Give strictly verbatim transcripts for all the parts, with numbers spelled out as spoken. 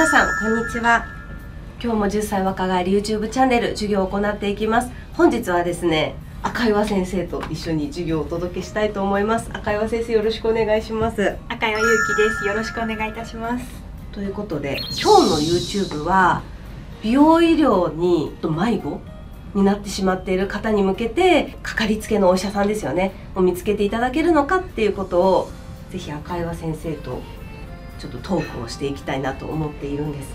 皆さんこんにちは。今日もじゅっさい若返り YouTube チャンネル授業を行っていきます。本日はですね、赤岩先生と一緒に授業をお届けしたいと思います。赤岩先生、よろしくお願いします。 赤岩ゆうきです。よろしくお願いいたします。 ということで、今日の YouTube は美容医療にと迷子になってしまっている方に向けて、かかりつけのお医者さんですよねを見つけていただけるのかっていうことを、ぜひ赤岩先生とちょっとトークをしていきたいなと思っているんです。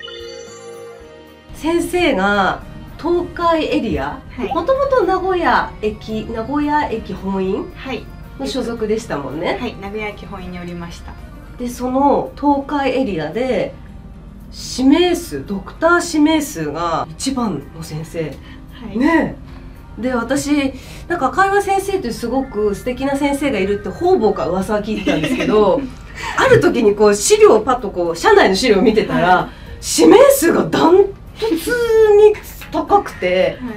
先生が東海エリア、もともと名古屋駅名古屋駅本院の所属でしたもんね。 はい、名古屋駅本院におりました。 でその東海エリアで指名数ドクター指名数が一番の先生、はい、ねえ。で私なんか赤岩先生というすごく素敵な先生がいるって方々から噂は聞いてたんですけどある時にこう資料をパッとこう社内の資料を見てたら、はい、指名数がダントツに高くて、はい、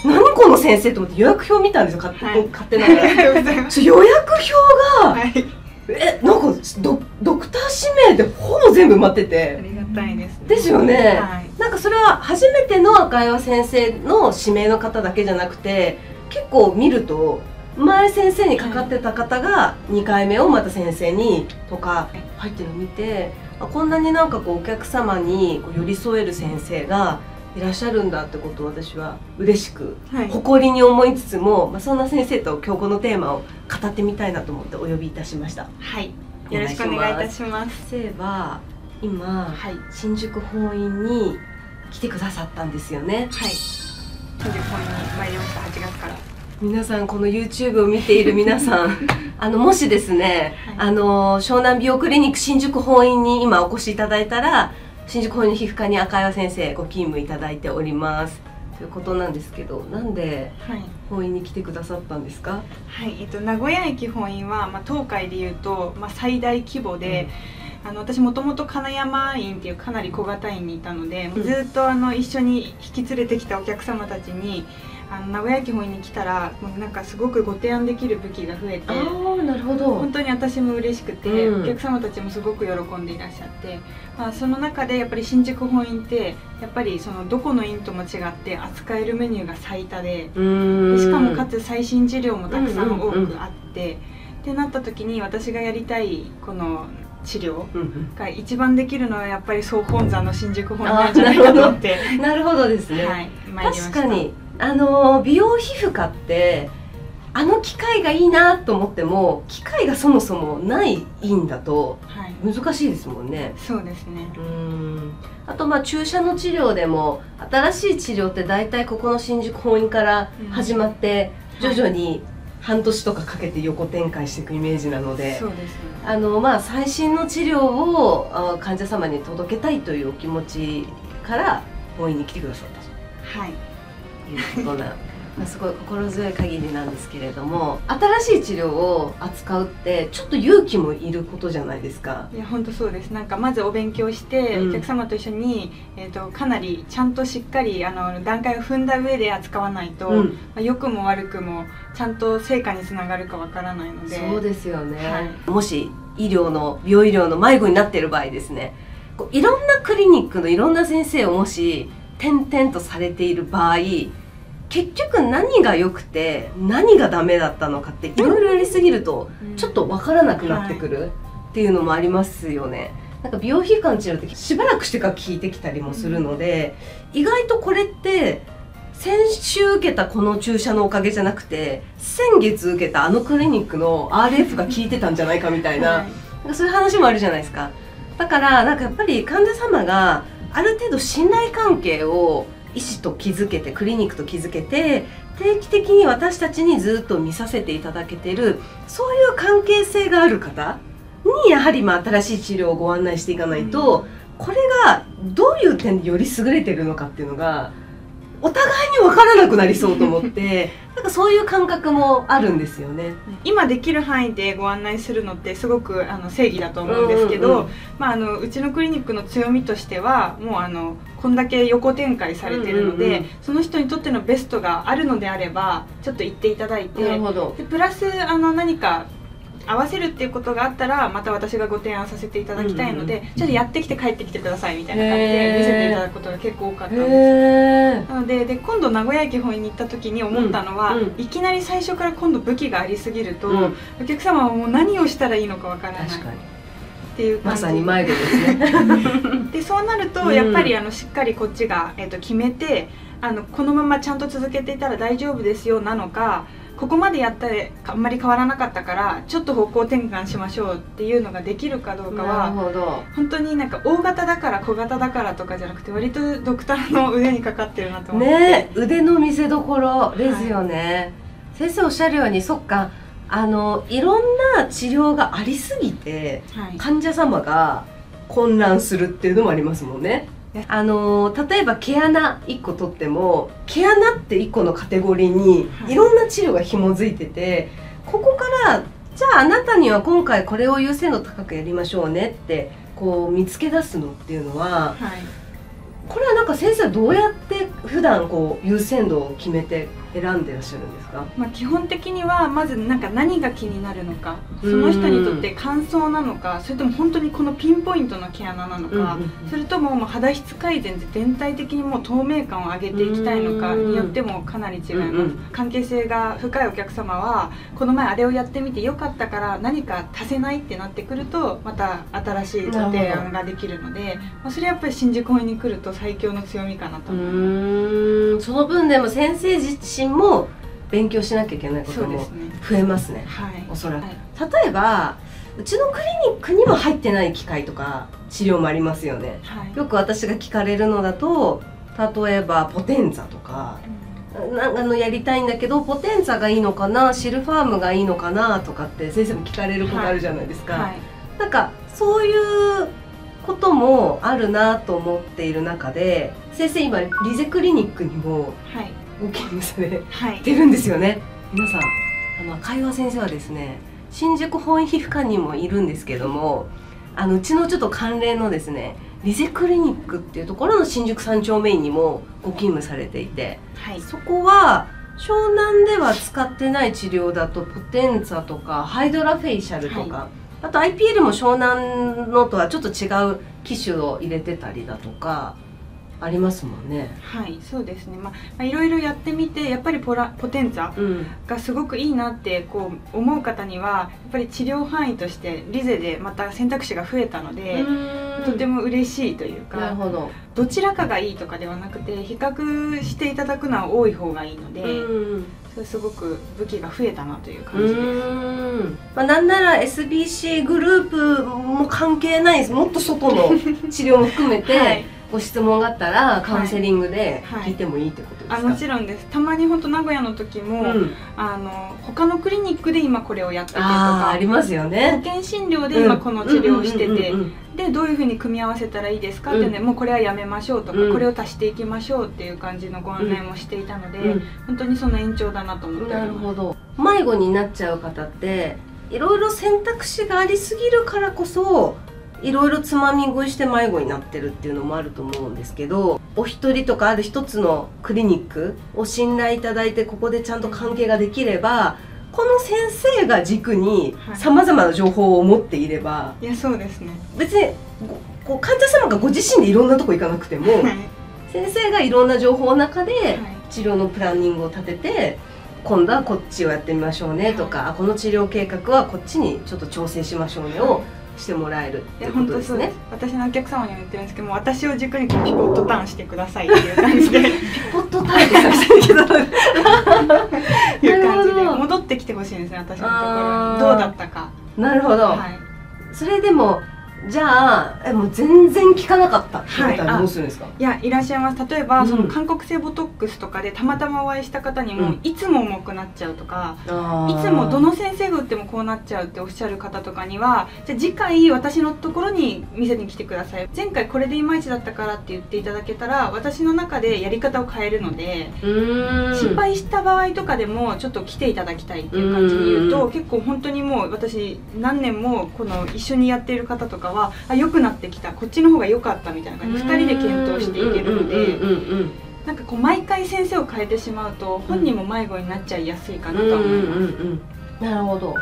何この先生と思って予約表見たんですよ、勝手、はい、勝手ながら予約表が、はい、えなんか ド, ドクター指名でほぼ全部埋まってて、 ありがたいですね。 ですよね、はい、なんかそれは初めての赤岩先生の指名の方だけじゃなくて、結構見ると前先生にかかってた方がにかいめをまた先生にとか入ってるのを見て、あこんなになんかこうお客様にこう寄り添える先生がいらっしゃるんだってことを私は嬉しく、はい、誇りに思いつつも、まあ、そんな先生と今日このテーマを語ってみたいなと思ってお呼びいたしました。 はい、よろしくお願いいたします。 先生は今、はい、新宿本院に来てくださったんですよね。 はい、新宿本院に参りました。はちがつから。 皆さんこの YouTube を見ている皆さんあのもしですね、はい、あの湘南美容クリニック新宿本院に今お越しいただいたら、新宿本院の皮膚科に赤岩先生ご勤務いただいておりますということなんですけど、なんで本院に来てくださったんですか？ はい、えっと、名古屋駅本院は、まあ、東海でいうと、まあ、最大規模で、うん、あの私もともと金山院っていうかなり小型院にいたので、うん、ずっとあの一緒に引き連れてきたお客様たちにあの名古屋駅本院に来たらもうなんかすごくご提案できる武器が増えて、 あなるほど、 本当に私も嬉しくて、うん、お客様たちもすごく喜んでいらっしゃって、まあ、その中でやっぱり新宿本院ってやっぱりそのどこの院とも違って扱えるメニューが最多 で, でしかもかつ最新治療もたくさん多くあって、ってなった時に私がやりたいこの治療が一番できるのはやっぱり総本山の新宿本院なんじゃないかと思ってなるほどですね、はい、確かにあの美容皮膚科ってあの機械がいいなと思っても機械がそもそもない院だと難しいですもんね、はい、 そうですね。 うんあとまあ注射の治療でも新しい治療って大体ここの新宿本院から始まって、うん、徐々に半年とかかけて横展開していくイメージなので、 そうですね、 あのまあ最新の治療を患者様に届けたいというお気持ちから本院に来てくださったと。はいいうことなすごい心強い限りなんですけれども、新しい治療を扱うってちょっと勇気もいることじゃないですか。 いや本当そうです。なんかまずお勉強して、うん、お客様と一緒に、えー、とかなりちゃんとしっかりあの段階を踏んだ上で扱わないと、うん、まあ、良くも悪くもちゃんと成果につながるかわからないので。 そうですよね、はい、もし医療の美容医療の迷子になっている場合ですね、こういろんなクリニックのいろんな先生をもし転々とされている場合、結局何が良くて何がダメだったのかっていろいろやりすぎるとちょっと分からなくなってくるっていうのもありますよね。なんか美容皮膚科の治療ってしばらくしてから効いてきたりもするので、意外とこれって先週受けたこの注射のおかげじゃなくて先月受けたあのクリニックの アールエフ が効いてたんじゃないかみたいな、はい、なんかそういう話もあるじゃないですか。だからなんかやっぱり患者様がある程度信頼関係を医師と築けてクリニックと築けて定期的に私たちにずっと見させていただけてる、そういう関係性がある方にやはりまあ新しい治療をご案内していかないと、うん、これがどういう点でより優れてるのかっていうのがお互いに分からなくなりそうと思ってなんかそういう感覚もあるんですよね。 今できる範囲でご案内するのってすごくあの正義だと思うんですけど、うちのクリニックの強みとしてはもうあのこんだけ横展開されてるので、その人にとってのベストがあるのであればちょっと言っていただいて、でプラスあの何か合わせるっていうことがあったらまた私がご提案させていただきたいので、うんうん、ちょっとやってきて帰ってきてくださいみたいな感じで見せていただくことが結構多かったんです。なので、で今度名古屋駅本院に行った時に思ったのは、うんうん、いきなり最初から今度武器がありすぎると、うん、お客様はもう何をしたらいいのかわからない。確かにっていう感じ。まさに迷子ですね。でそうなるとやっぱりあのしっかりこっちが、えー、と決めて、あのこのままちゃんと続けていたら大丈夫ですよなのか、ここまでやったらあんまり変わらなかったからちょっと方向転換しましょうっていうのができるかどうかは、本当になんか大型だから小型だからとかじゃなくて、割とドクターの腕にかかってるなと思ってね。 腕の見せ所ですよね、はい、先生おっしゃるように、そっか、あのいろんな治療がありすぎて、はい、患者様が混乱するっていうのもありますもんね。あの例えば毛穴いっこ取っても、毛穴っていっこのカテゴリーにいろんな治療が紐づいてて、ここからじゃああなたには今回これを優先度高くやりましょうねってこう見つけ出すのっていうのは、はい、これはなんか先生はどうやって普段こう優先度を決めて選んでらっしゃるんですか？ まあ基本的にはまずなんか何が気になるのか、その人にとって乾燥なのか、それとも本当にこのピンポイントの毛穴なのか、それとももう肌質改善で全体的にもう透明感を上げていきたいのかによってもかなり違います。関係性が深いお客様はこの前あれをやってみてよかったから何か足せないってなってくると、また新しいご提案ができるので、まあそれはやっぱり新宿本院に来ると最強の強みかなと思います。うーん、 その分でも先生自身も勉強しなきゃいけないことも増えますね、はい、おそらく、はい、例えばうちのクリニックにも入ってない機械とか治療もありますよね、はい、よく私が聞かれるのだと、例えばポテンザとか、うん、なんかのやりたいんだけどポテンザがいいのかな、シルファームがいいのかなとかって先生も聞かれることあるじゃないですか、はいはい、なんかそういうこともあるなと思っている中で、先生今リゼクリニックにもご勤務されてるんですよね、はい、皆さん、あの会話先生はですね、新宿本院皮膚科にもいるんですけども、あのうちのちょっと関連のですねリゼクリニックっていうところの新宿三丁目院にもご勤務されていて、はい、そこは湘南では使ってない治療だとポテンツァとかハイドラフェイシャルとか、はい、あと アイピーエル も湘南のとはちょっと違う機種を入れてたりだとかありますもんね。 はい、そうですね。まあいろいろやってみて、やっぱりポラポテンツァがすごくいいなってこう思う方には、やっぱり治療範囲としてリゼでまた選択肢が増えたので、とても嬉しいというか、なるほど、どちらかがいいとかではなくて、比較していただくのは多い方がいいので、それすごく武器が増えたなという感じです。 まあなんなら エスビーシー グループも関係ないです。もっと外の治療も含めて、はい、ご質問があったらカウンセリングで聞いてもいいってことですか？ はいはい、あもちろんです。たまに本当名古屋の時も、うん、あの他のクリニックで今これをやっててとかあ, ありますよね。 保険診療で今この治療をしてて、でどういうふうに組み合わせたらいいですかってね、うん、もうこれはやめましょうとか、うん、これを足していきましょうっていう感じのご案内もしていたので、うん、本当にその延長だなと思っております。なるほど。 迷子になっちゃう方っていろいろ選択肢がありすぎるからこそ、いろいろつまみ食いして迷子になってるっていうのもあると思うんですけど、お一人とかある一つのクリニックを信頼いただいて、ここでちゃんと関係ができれば、この先生が軸にさまざまな情報を持っていれば、はい、いやそうですね、 別にこう患者様がご自身でいろんなとこ行かなくても、はい、先生がいろんな情報の中で治療のプランニングを立てて、今度はこっちをやってみましょうねとか、はい、この治療計画はこっちにちょっと調整しましょうねをしてもらえるっていうことですね。 私のお客様にも言ってるんですけども、私を軸にこうピポットターンしてくださいっていう感じでピポットターンってさせてるけどいう感じで戻ってきてほしいんですね、私のところにどうだったか。 なるほど、はい、それでもじゃあえもう全然効かなかったって言ったらどうするんですか？ はい、いやいらっしゃいます。例えば、うん、その韓国製ボトックスとかでたまたまお会いした方にも、うん、いつも重くなっちゃうとか、いつもどの先生が打ってもこうなっちゃうっておっしゃる方とかには、じゃあ次回私のところに店に来てください、前回これでいまいちだったからって言っていただけたら、私の中でやり方を変えるので、失敗した場合とかでもちょっと来ていただきたいっていう感じに言うと、結構本当にもう私何年もこの一緒にやっている方とかは、あ良くなってきた、こっちの方が良かったみたいな感じでふたりで検討していけるので、なんかこう毎回先生を変えてしまうと本人も迷子になっちゃいやすいかなと思います。 なるほど。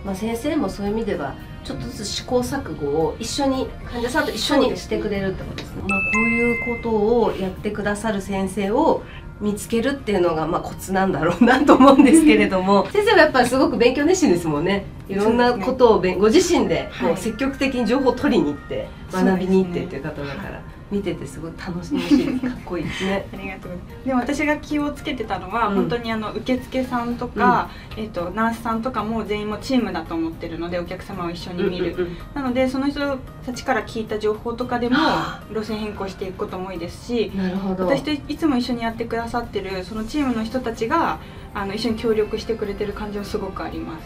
まあ、先生もそういう意味ではちょっとずつ試行錯誤を一緒に患者さんと一緒にしてくれるってことですね。まあ、こういうことをやってくださる先生を見つけるっていうのがまあコツなんだろうなと思うんですけれども先生はやっぱりすごく勉強熱心ですもんね。いろんなことをべん、ご自身でもう積極的に情報を取りに行って学びに行ってっていう方だから、見ててすごい楽しいしいです。かっこいいですね。 ありがとうございます。でも私が気をつけてたのは、うん、本当にあの受付さんとか、うん、えっとナースさんとかも全員もチームだと思ってるので、お客様を一緒に見る、うんうんうん、なのでその人たちから聞いた情報とかでも路線変更していくことも多いですし、 なるほど、 私といつも一緒にやってくださってるそのチームの人たちがあの一緒に協力してくれてる感じはすごくあります。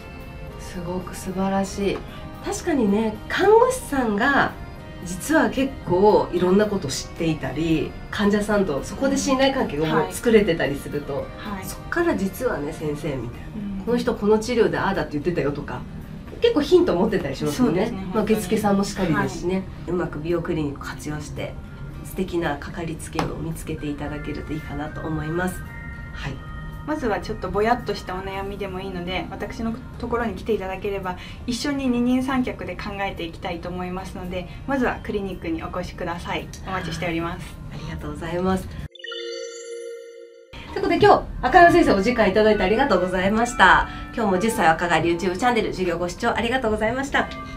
すごく素晴らしい。確かにね、看護師さんが実は結構いろんなことを知っていたり、患者さんとそこで信頼関係がもう作れてたりすると、はいはい、そこから実はね先生みたいな、うん、この人この治療でああだって言ってたよとか結構ヒント持ってたりしますよね。まあ、受付さんもしっかりですしね、はい、うまく美容クリニック活用して素敵なかかりつけを見つけていただけるといいかなと思います。はい、 まずはちょっとぼやっとしたお悩みでもいいので、私のところに来ていただければ一緒に二人三脚で考えていきたいと思いますので、まずはクリニックにお越しください。お待ちしております。 ありがとうございます。ということで今日赤野先生お時間いただいてありがとうございました。今日もじゅっさい若返り YouTube チャンネル授業ご視聴ありがとうございました。